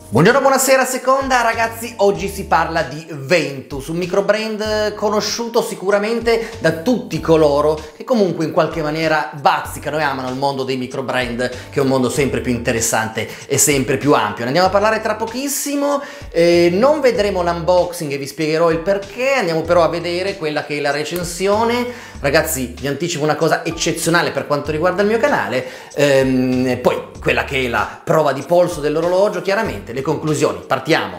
Buongiorno, buonasera, seconda ragazzi, oggi si parla di Ventus, un microbrand conosciuto sicuramente da tutti coloro che comunque in qualche maniera bazzicano e amano il mondo dei microbrand, che è un mondo sempre più interessante e sempre più ampio. Ne andiamo a parlare tra pochissimo, non vedremo l'unboxing e vi spiegherò il perché, andiamo però a vedere quella che è la recensione. Ragazzi, vi anticipo una cosa eccezionale per quanto riguarda il mio canale, poi quella che è la prova di polso dell'orologio, chiaramente le conclusioni, partiamo!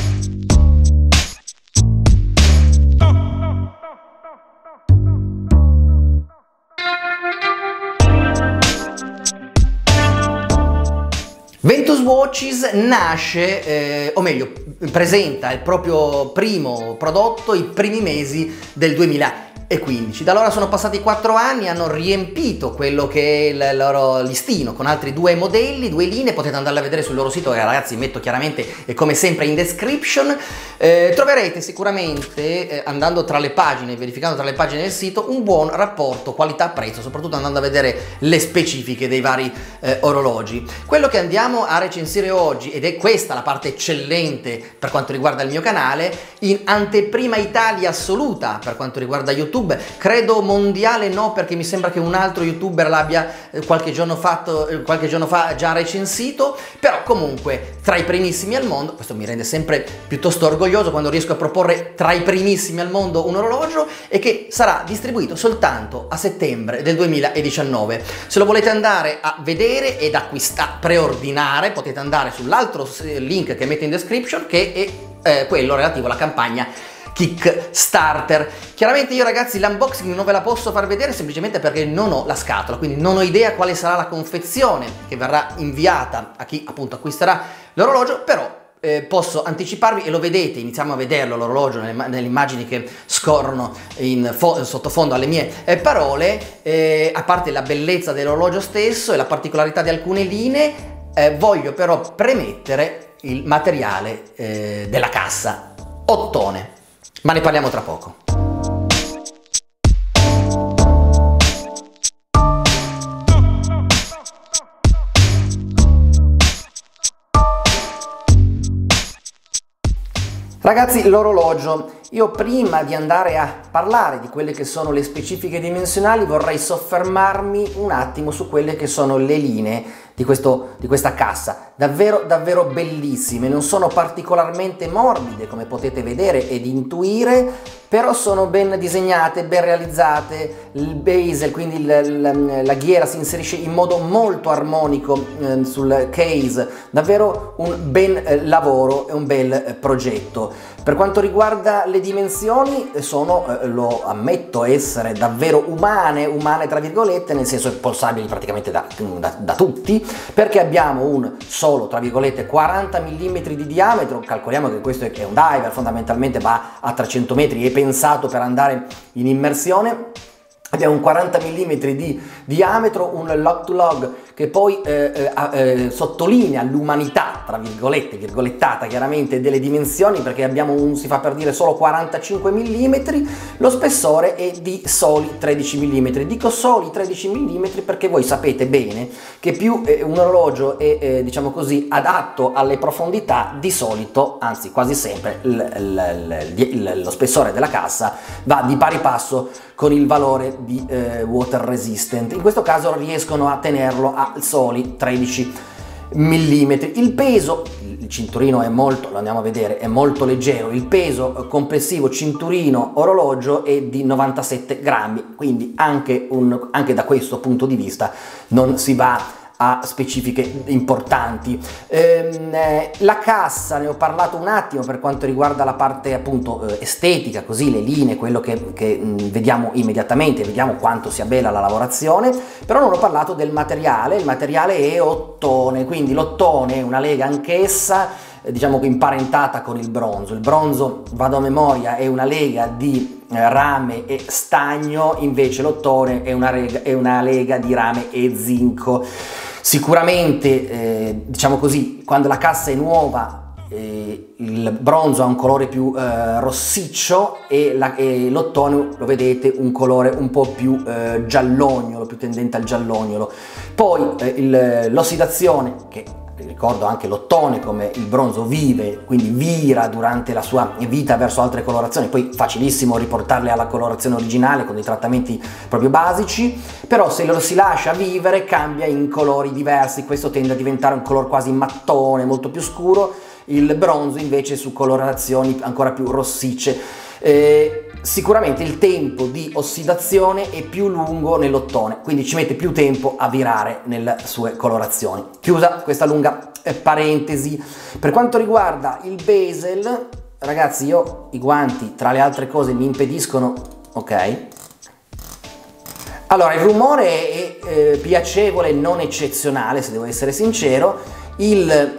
Ventus Watches nasce, o meglio, presenta il proprio primo prodotto i primi mesi del 2015. Da allora sono passati 4 anni, hanno riempito quello che è il loro listino con altri 2 modelli, 2 linee, potete andarle a vedere sul loro sito che ragazzi metto chiaramente e come sempre in description. Troverete sicuramente, andando tra le pagine, verificando tra le pagine del sito, un buon rapporto qualità-prezzo, soprattutto andando a vedere le specifiche dei vari orologi. Quello che andiamo a recensire oggi, ed è questa la parte eccellente per quanto riguarda il mio canale, in anteprima Italia assoluta per quanto riguarda YouTube, credo mondiale no, perché mi sembra che un altro youtuber l'abbia qualche giorno fa già recensito, però comunque tra i primissimi al mondo. Questo mi rende sempre piuttosto orgoglioso quando riesco a proporre tra i primissimi al mondo un orologio, e che sarà distribuito soltanto a settembre del 2019. Se lo volete andare a vedere ed acquistare, preordinare, potete andare sull'altro link che metto in description, che è quello relativo alla campagna Kickstarter. Chiaramente io ragazzi l'unboxing non ve la posso far vedere semplicemente perché non ho la scatola, quindi non ho idea quale sarà la confezione che verrà inviata a chi appunto acquisterà l'orologio, però posso anticiparvi, e lo vedete, iniziamo a vederlo l'orologio nelle immagini che scorrono in sottofondo alle mie parole, a parte la bellezza dell'orologio stesso e la particolarità di alcune linee, voglio però premettere il materiale della cassa, ottone. Ma ne parliamo tra poco. Ragazzi, l'orologio, io prima di andare a parlare di quelle che sono le specifiche dimensionali vorrei soffermarmi un attimo su quelle che sono le linee di questa cassa, davvero bellissime. Non sono particolarmente morbide come potete vedere ed intuire, però sono ben disegnate, ben realizzate. Il bezel, quindi la ghiera, si inserisce in modo molto armonico sul case, davvero un bel lavoro e un bel progetto. Per quanto riguarda le dimensioni, sono, lo ammetto, essere davvero umane tra virgolette, nel senso polsabili praticamente da tutti, perché abbiamo un solo, tra virgolette, 40 mm di diametro. Calcoliamo che questo è un diver, fondamentalmente va a 300 metri, è pensato per andare in immersione. Abbiamo un 40 mm di diametro, un log to log che poi sottolinea l'umanità, tra virgolette, virgolettata chiaramente, delle dimensioni, perché abbiamo si fa per dire solo 45 mm, lo spessore è di soli 13 mm. Dico soli 13 mm perché voi sapete bene che più un orologio è diciamo così adatto alle profondità, di solito, anzi quasi sempre, lo spessore della cassa va di pari passo con il valore di water resistant. In questo caso riescono a tenerlo a soli 13 mm. Il peso, il cinturino è molto, lo andiamo a vedere, è molto leggero. Il peso complessivo cinturino orologio è di 97 grammi, quindi anche da questo punto di vista non si va a specifiche importanti. La cassa, ne ho parlato un attimo per quanto riguarda la parte appunto estetica, così le linee, quello che vediamo immediatamente, vediamo quanto sia bella la lavorazione, però non ho parlato del materiale. Il materiale è ottone, quindi l'ottone è una lega anch'essa diciamo imparentata con il bronzo, vado a memoria, è una lega di rame e stagno, invece l'ottone è una lega di rame e zinco. Sicuramente diciamo così, quando la cassa è nuova il bronzo ha un colore più rossiccio e l'ottone, lo vedete, un colore un po' più giallognolo, più tendente al giallognolo. Poi l'ossidazione, che ricordo anche l'ottone come il bronzo vive, quindi vira durante la sua vita verso altre colorazioni, poi facilissimo riportarle alla colorazione originale con dei trattamenti proprio basici, però se lo si lascia vivere cambia in colori diversi, questo tende a diventare un color quasi mattone, molto più scuro, il bronzo invece su colorazioni ancora più rossicce. Sicuramente il tempo di ossidazione è più lungo nell'ottone, quindi ci mette più tempo a virare nelle sue colorazioni. Chiusa questa lunga parentesi. Per quanto riguarda il bezel, ragazzi, io i guanti tra le altre cose mi impediscono, ok? Allora, il rumore è piacevole, non eccezionale, se devo essere sincero. Il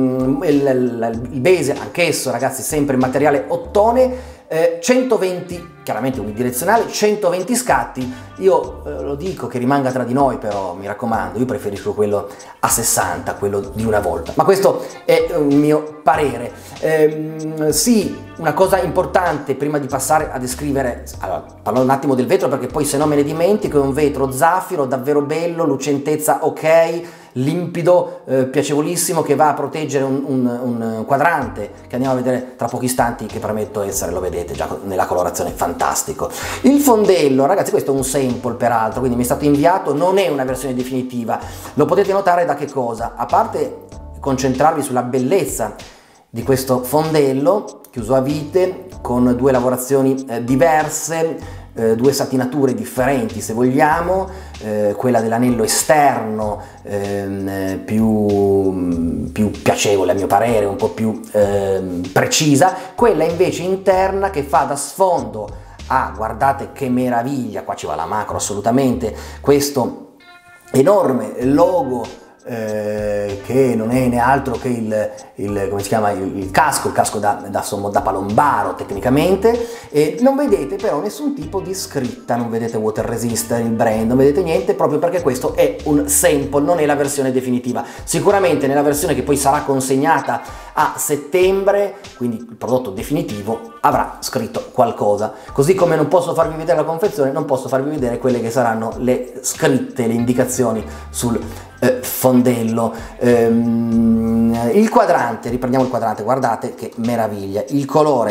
bezel, anch'esso, ragazzi, sempre in materiale ottone, 120, chiaramente unidirezionale, 120 scatti. Io lo dico che rimanga tra di noi, però mi raccomando, io preferisco quello a 60, quello di una volta, ma questo è un mio parere. Sì, una cosa importante prima di passare a descrivere, allora, parlo un attimo del vetro perché poi se no me ne dimentico, è un vetro zaffiro davvero bello, lucentezza ok, limpido, piacevolissimo, che va a proteggere un quadrante che andiamo a vedere tra pochi istanti, che prometto essere, lo vedete già nella colorazione, fantastico. Il fondello, ragazzi, questo è un sample peraltro, quindi mi è stato inviato, non è una versione definitiva, lo potete notare da che cosa? A parte concentrarvi sulla bellezza di questo fondello chiuso a vite con due lavorazioni diverse, due satinature differenti se vogliamo, quella dell'anello esterno più piacevole a mio parere, un po' più precisa, quella invece interna che fa da sfondo a, guardate che meraviglia, qua ci va la macro assolutamente, questo enorme logo che non è né altro che come si chiama, il casco da palombaro tecnicamente, e non vedete però nessun tipo di scritta, non vedete water resistant, il brand, non vedete niente, proprio perché questo è un sample, non è la versione definitiva. Sicuramente nella versione che poi sarà consegnata a settembre, quindi il prodotto definitivo, avrà scritto qualcosa, così come non posso farvi vedere la confezione, non posso farvi vedere quelle che saranno le scritte, le indicazioni sul fondello. Il quadrante, riprendiamo il quadrante, guardate che meraviglia, il colore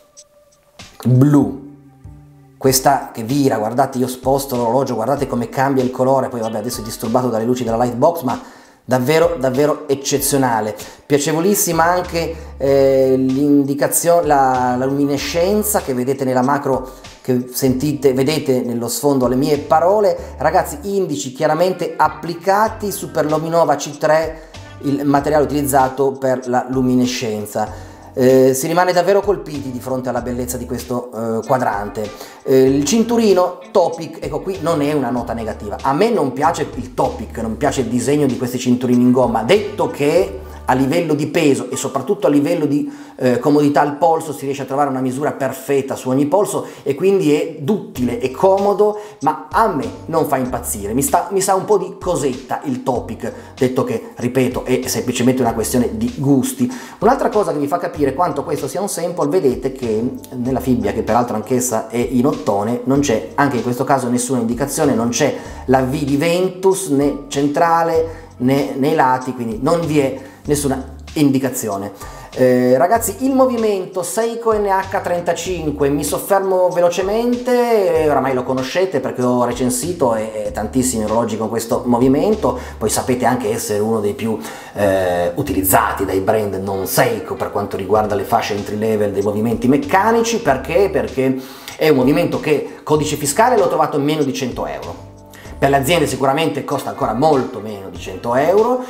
blu, questa che vira, guardate, io sposto l'orologio, guardate come cambia il colore, poi vabbè adesso è disturbato dalle luci della Lightbox, ma davvero davvero eccezionale, piacevolissima anche l'indicazione, la luminescenza che vedete nella macro, che sentite, vedete nello sfondo le mie parole, ragazzi, indici chiaramente applicati, Superluminova C3, il materiale utilizzato per la luminescenza. Si rimane davvero colpiti di fronte alla bellezza di questo quadrante. Il cinturino Topic, ecco qui non è una nota negativa, a me non piace il Topic, non piace il disegno di questi cinturini in gomma, detto che a livello di peso e soprattutto a livello di comodità al polso si riesce a trovare una misura perfetta su ogni polso e quindi è duttile e comodo, ma a me non fa impazzire, mi sa un po' di cosetta il Topic, detto che, ripeto, è semplicemente una questione di gusti. Un'altra cosa che vi fa capire quanto questo sia un sample, vedete che nella fibbia, che peraltro anch'essa è in ottone, non c'è anche in questo caso nessuna indicazione, non c'è la V di Ventus né centrale né nei lati, quindi non vi è nessuna indicazione. Ragazzi, il movimento Seiko NH35, mi soffermo velocemente, oramai lo conoscete perché ho recensito tantissimi orologi con questo movimento, poi sapete anche essere uno dei più utilizzati dai brand non Seiko per quanto riguarda le fasce entry level dei movimenti meccanici. Perché? Perché è un movimento che codice fiscale l'ho trovato in meno di 100 euro, per le aziende sicuramente costa ancora molto meno di 100 euro.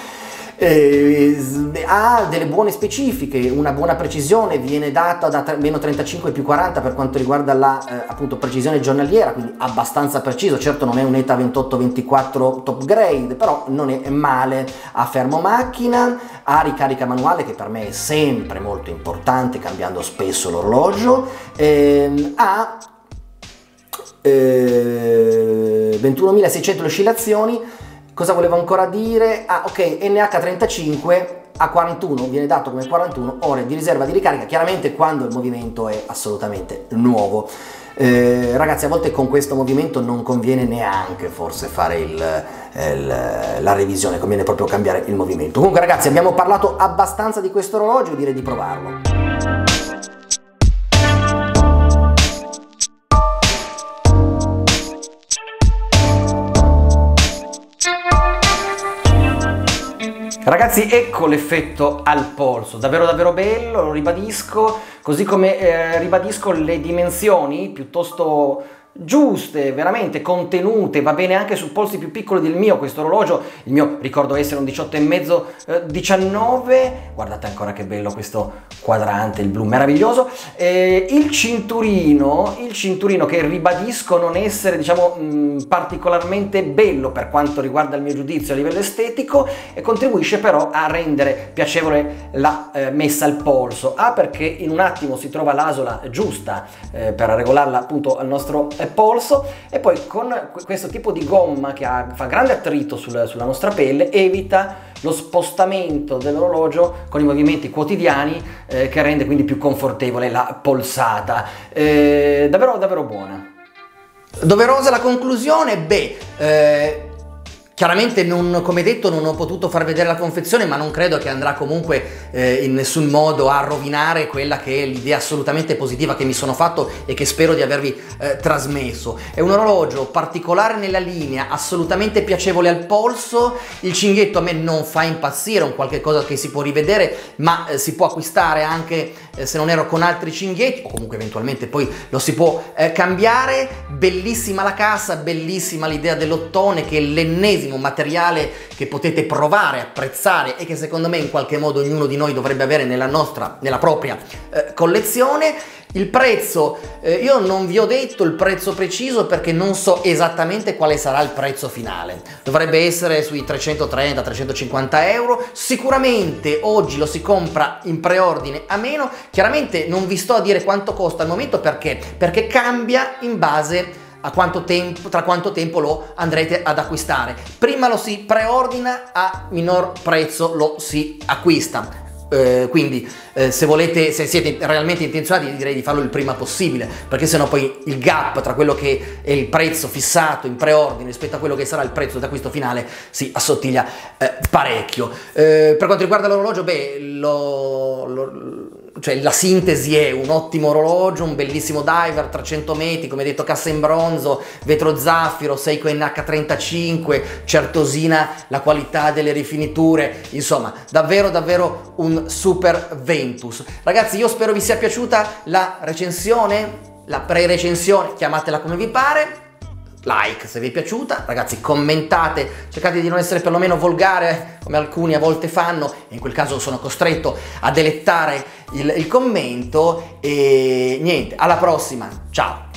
Ha delle buone specifiche, una buona precisione, viene data da meno 35 più 40 per quanto riguarda la appunto precisione giornaliera, quindi abbastanza preciso. Certo non è un ETA 28-24 top grade, però non è male. Ha fermo macchina, ha ricarica manuale che per me è sempre molto importante cambiando spesso l'orologio, ha 21.600 oscillazioni. Cosa volevo ancora dire? Ah, ok, NH35 a 41, viene dato come 41 ore di riserva di ricarica, chiaramente quando il movimento è assolutamente nuovo. Ragazzi, a volte con questo movimento non conviene neanche forse fare la revisione, conviene proprio cambiare il movimento. Comunque ragazzi, abbiamo parlato abbastanza di questo orologio, direi di provarlo. Ragazzi, ecco l'effetto al polso, davvero davvero bello, lo ribadisco, così come ribadisco le dimensioni piuttosto giuste, veramente contenute, va bene anche su polsi più piccoli del mio questo orologio. Il mio ricordo essere un 18,5 19, guardate ancora che bello questo quadrante, il blu meraviglioso. Il cinturino che ribadisco non essere, diciamo, particolarmente bello per quanto riguarda il mio giudizio a livello estetico, e contribuisce però a rendere piacevole la messa al polso, perché in un attimo si trova l'asola giusta per regolarla appunto al nostro polso, e poi con questo tipo di gomma che fa grande attrito sulla nostra pelle evita lo spostamento dell'orologio con i movimenti quotidiani, che rende quindi più confortevole la polsata. Davvero davvero buona. Doverosa la conclusione? Chiaramente come detto non ho potuto far vedere la confezione, ma non credo che andrà comunque in nessun modo a rovinare quella che è l'idea assolutamente positiva che mi sono fatto e che spero di avervi trasmesso. È un orologio particolare nella linea, assolutamente piacevole al polso. Il cinghietto a me non fa impazzire, è un qualche cosa che si può rivedere, ma si può acquistare anche se non ero con altri cinghietti, o comunque eventualmente poi lo si può cambiare. Bellissima la cassa, bellissima l'idea dell'ottone, che è l'ennesimo materiale che potete provare, apprezzare e che secondo me in qualche modo ognuno di noi dovrebbe avere nella propria collezione. Il prezzo, io non vi ho detto il prezzo preciso perché non so esattamente quale sarà il prezzo finale. Dovrebbe essere sui 330-350 euro. Sicuramente oggi lo si compra in preordine a meno. Chiaramente non vi sto a dire quanto costa al momento, perché cambia in base a tra quanto tempo lo andrete ad acquistare. Prima lo si preordina, a minor prezzo lo si acquista. Quindi se siete realmente intenzionati, direi di farlo il prima possibile, perché sennò poi il gap tra quello che è il prezzo fissato in preordine rispetto a quello che sarà il prezzo d'acquisto finale si assottiglia parecchio. Per quanto riguarda l'orologio, cioè la sintesi è un ottimo orologio, un bellissimo diver, 300 metri, come detto cassa in bronzo, vetro zaffiro, Seiko NH35, certosina la qualità delle rifiniture, insomma davvero davvero un super Ventus. Ragazzi, io spero vi sia piaciuta la recensione, la pre-recensione, chiamatela come vi pare. Like se vi è piaciuta, ragazzi, commentate, cercate di non essere perlomeno volgare come alcuni a volte fanno, e in quel caso sono costretto a delettare il commento. E niente, alla prossima, ciao!